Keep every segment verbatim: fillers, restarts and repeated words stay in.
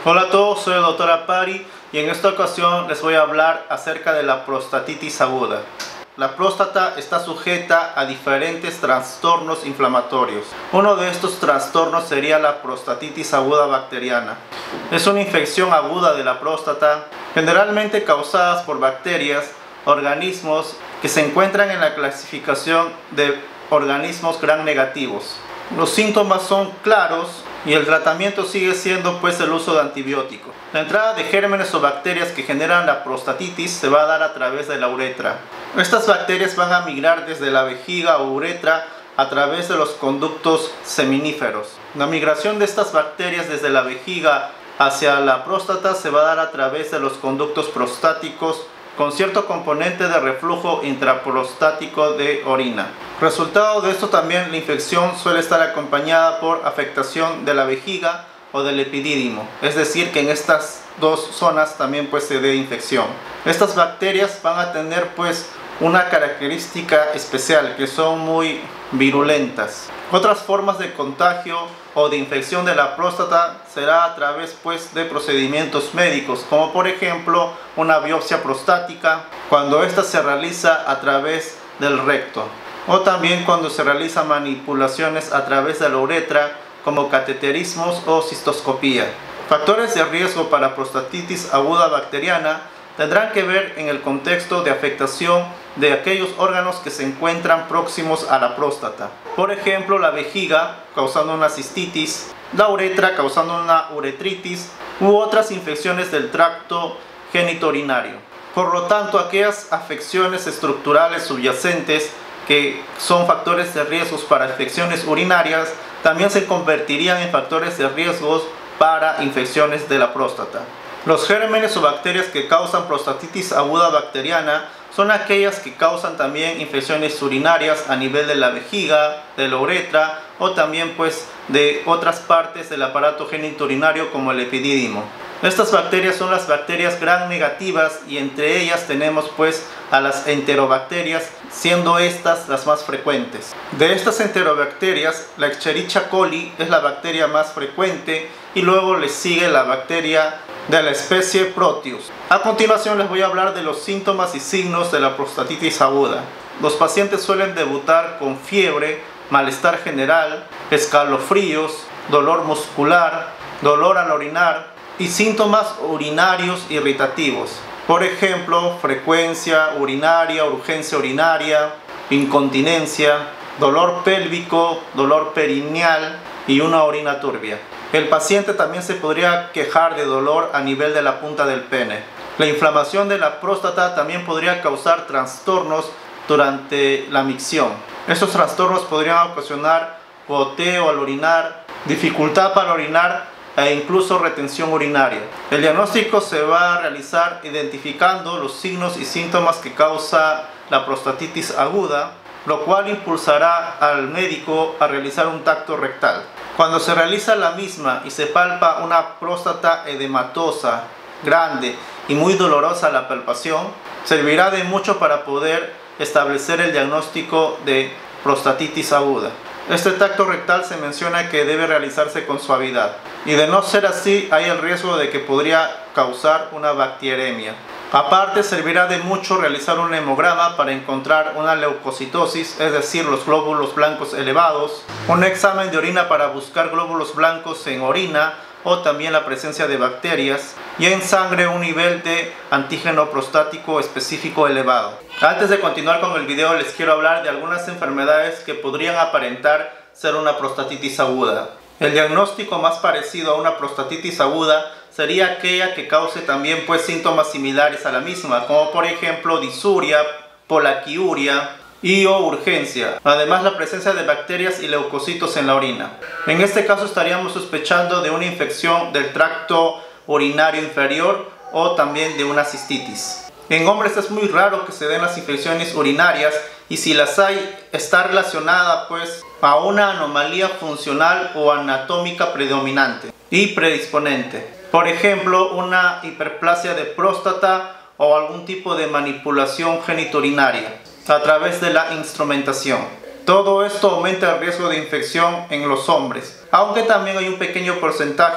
Hola a todos, soy el doctor Apari y en esta ocasión les voy a hablar acerca de la prostatitis aguda. La próstata está sujeta a diferentes trastornos inflamatorios. Uno de estos trastornos sería la prostatitis aguda bacteriana. Es una infección aguda de la próstata, generalmente causadas por bacterias, organismos que se encuentran en la clasificación de organismos gram negativos. Los síntomas son claros y el tratamiento sigue siendo pues el uso de antibióticos. La entrada de gérmenes o bacterias que generan la prostatitis se va a dar a través de la uretra. Estas bacterias van a migrar desde la vejiga o uretra a través de los conductos seminíferos. La migración de estas bacterias desde la vejiga hacia la próstata se va a dar a través de los conductos prostáticos con cierto componente de reflujo intraprostático de orina. Resultado de esto también la infección suele estar acompañada por afectación de la vejiga o del epidídimo, es decir que en estas dos zonas también pues se dé infección. Estas bacterias van a tener pues una característica especial, que son muy virulentas. Otras formas de contagio o de infección de la próstata será a través pues de procedimientos médicos, como por ejemplo una biopsia prostática, cuando ésta se realiza a través del recto, o también cuando se realizan manipulaciones a través de la uretra, como cateterismos o cistoscopía. Factores de riesgo para prostatitis aguda bacteriana tendrán que ver en el contexto de afectación de aquellos órganos que se encuentran próximos a la próstata. Por ejemplo, la vejiga causando una cistitis, la uretra causando una uretritis u otras infecciones del tracto genitourinario. Por lo tanto, aquellas afecciones estructurales subyacentes que son factores de riesgos para infecciones urinarias también se convertirían en factores de riesgos para infecciones de la próstata. Los gérmenes o bacterias que causan prostatitis aguda bacteriana son aquellas que causan también infecciones urinarias a nivel de la vejiga, de la uretra o también pues de otras partes del aparato genitourinario como el epidídimo. Estas bacterias son las bacterias gram negativas y entre ellas tenemos pues a las enterobacterias, siendo estas las más frecuentes. De estas enterobacterias, la Escherichia coli es la bacteria más frecuente y luego le sigue la bacteria de la especie Proteus. A continuación les voy a hablar de los síntomas y signos de la prostatitis aguda. Los pacientes suelen debutar con fiebre, malestar general, escalofríos, dolor muscular, dolor al orinar y síntomas urinarios irritativos. Por ejemplo, frecuencia urinaria, urgencia urinaria, incontinencia, dolor pélvico, dolor perineal y una orina turbia. El paciente también se podría quejar de dolor a nivel de la punta del pene. La inflamación de la próstata también podría causar trastornos durante la micción. Estos trastornos podrían ocasionar goteo al orinar, dificultad para orinar e incluso retención urinaria. El diagnóstico se va a realizar identificando los signos y síntomas que causa la prostatitis aguda, lo cual impulsará al médico a realizar un tacto rectal. Cuando se realiza la misma y se palpa una próstata edematosa, grande y muy dolorosa la palpación, servirá de mucho para poder establecer el diagnóstico de prostatitis aguda. Este tacto rectal se menciona que debe realizarse con suavidad y de no ser así hay el riesgo de que podría causar una bacteremia. Aparte, servirá de mucho realizar un hemograma para encontrar una leucocitosis, es decir, los glóbulos blancos elevados, un examen de orina para buscar glóbulos blancos en orina o también la presencia de bacterias, y en sangre un nivel de antígeno prostático específico elevado. Antes de continuar con el video, les quiero hablar de algunas enfermedades que podrían aparentar ser una prostatitis aguda. El diagnóstico más parecido a una prostatitis aguda sería aquella que cause también pues síntomas similares a la misma, como por ejemplo disuria, polaquiuria y o urgencia, además la presencia de bacterias y leucocitos en la orina. En este caso estaríamos sospechando de una infección del tracto urinario inferior o también de una cistitis. En hombres es muy raro que se den las infecciones urinarias y si las hay está relacionada pues a una anomalía funcional o anatómica predominante y predisponente. Por ejemplo, una hiperplasia de próstata o algún tipo de manipulación genitourinaria a través de la instrumentación. Todo esto aumenta el riesgo de infección en los hombres, aunque también hay un pequeño porcentaje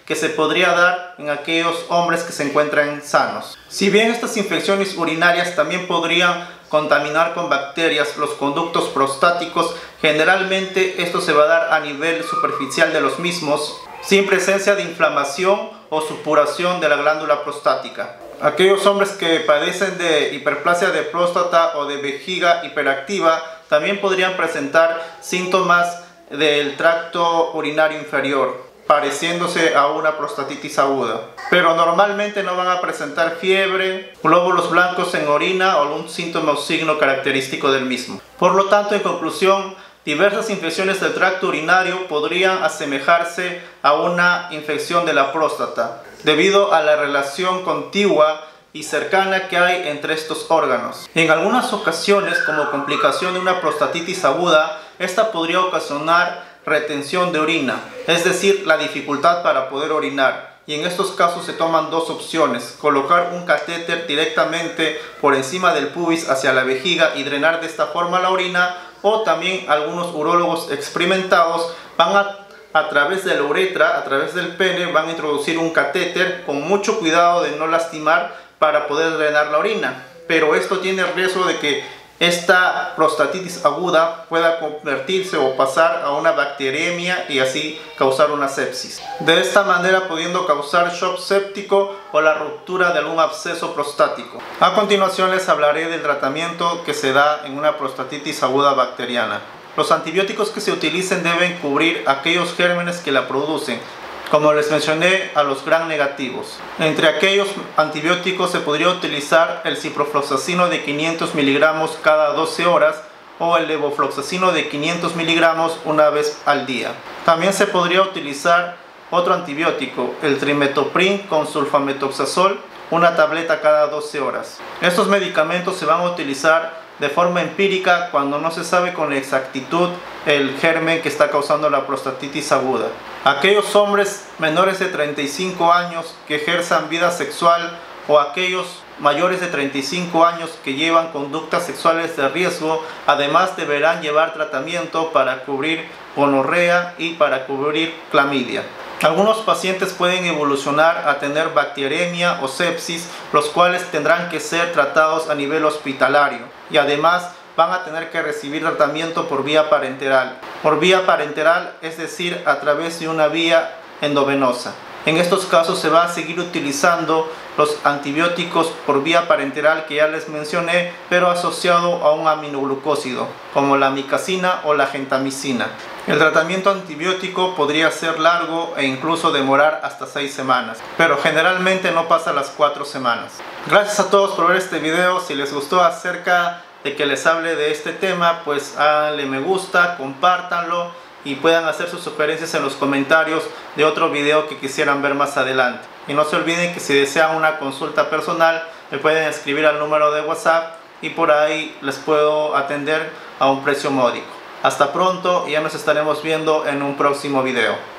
que se podría dar en aquellos hombres que se encuentran sanos. Si bien estas infecciones urinarias también podrían contaminar con bacterias los conductos prostáticos, generalmente esto se va a dar a nivel superficial de los mismos, sin presencia de inflamación o supuración de la glándula prostática. Aquellos hombres que padecen de hiperplasia de próstata o de vejiga hiperactiva también podrían presentar síntomas del tracto urinario inferior, pareciéndose a una prostatitis aguda, pero normalmente no van a presentar fiebre, glóbulos blancos en orina o algún síntoma o signo característico del mismo. Por lo tanto, en conclusión, diversas infecciones del tracto urinario podrían asemejarse a una infección de la próstata, debido a la relación contigua y cercana que hay entre estos órganos. En algunas ocasiones, como complicación de una prostatitis aguda, esta podría ocasionar retención de orina, es decir, la dificultad para poder orinar. Y en estos casos se toman dos opciones: colocar un catéter directamente por encima del pubis hacia la vejiga y drenar de esta forma la orina, o también algunos urólogos experimentados van a a través de la uretra, a través del pene, van a introducir un catéter con mucho cuidado de no lastimar para poder drenar la orina. Pero esto tiene el riesgo de que esta prostatitis aguda pueda convertirse o pasar a una bacteriemia y así causar una sepsis. De esta manera pudiendo causar shock séptico o la ruptura de algún absceso prostático. A continuación les hablaré del tratamiento que se da en una prostatitis aguda bacteriana. Los antibióticos que se utilicen deben cubrir aquellos gérmenes que la producen, como les mencioné, a los gram negativos. Entre aquellos antibióticos se podría utilizar el ciprofloxacino de quinientos miligramos cada doce horas o el levofloxacino de quinientos miligramos una vez al día. También se podría utilizar otro antibiótico, el trimetoprim con sulfamethoxazol, una tableta cada doce horas. Estos medicamentos se van a utilizar de forma empírica cuando no se sabe con exactitud el germen que está causando la prostatitis aguda. Aquellos hombres menores de treinta y cinco años que ejerzan vida sexual o aquellos mayores de treinta y cinco años que llevan conductas sexuales de riesgo, además deberán llevar tratamiento para cubrir gonorrea y para cubrir clamidia. Algunos pacientes pueden evolucionar a tener bacteriemia o sepsis, los cuales tendrán que ser tratados a nivel hospitalario y además van a tener que recibir tratamiento por vía parenteral. Por vía parenteral, es decir, a través de una vía endovenosa. En estos casos se va a seguir utilizando los antibióticos por vía parenteral que ya les mencioné, pero asociado a un aminoglucósido, como la amicacina o la gentamicina. El tratamiento antibiótico podría ser largo e incluso demorar hasta seis semanas, pero generalmente no pasa las cuatro semanas. Gracias a todos por ver este video. Si les gustó acerca de que les hable de este tema, pues háganle me gusta, compártanlo y puedan hacer sus sugerencias en los comentarios de otro video que quisieran ver más adelante. Y no se olviden que si desean una consulta personal, me pueden escribir al número de WhatsApp y por ahí les puedo atender a un precio módico. Hasta pronto y ya nos estaremos viendo en un próximo video.